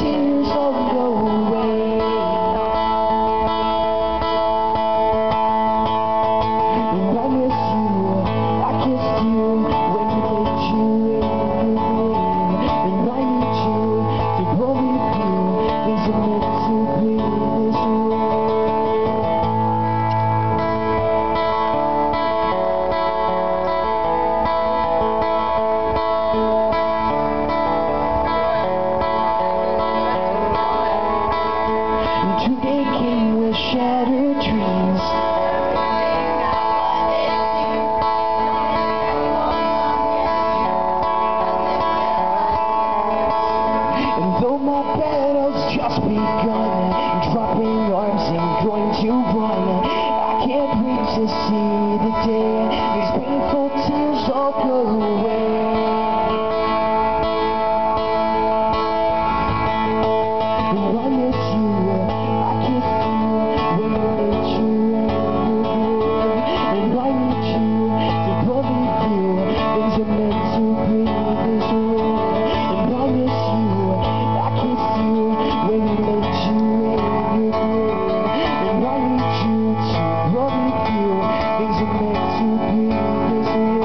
tears all go away. And I miss you, I kissed you when I laid you in your grave. And I need you to pull me through. Things are meant to be this way. Today came with shattered dreams. And though my battle's just begun, dropping arms and going to run, I can't wait to see the day these painful tears all go away. And I miss you, I kissed you when I laid you in your grave. And I need you to pull me through. Things are meant to be this way. And I miss you, I kissed you when I laid you in your grave. And I need you to pull me through. Things are meant to be this way.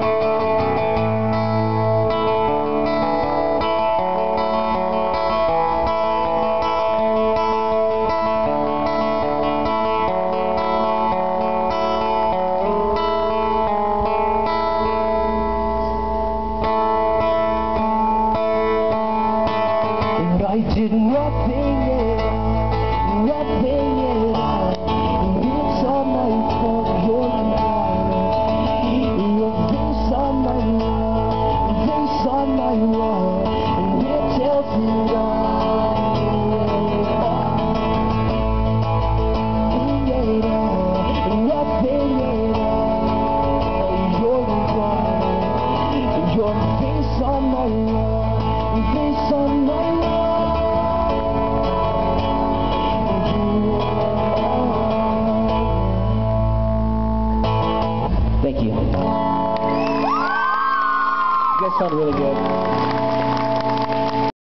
I did nothing at all, nothing at all. It's all my fault, you're lying. Your face on my wall, face on my wall, and it tells it all. Nothing at all, nothing at all. You're lying. Your face on my wall, face on my wall. Thank you. You guys sound really good.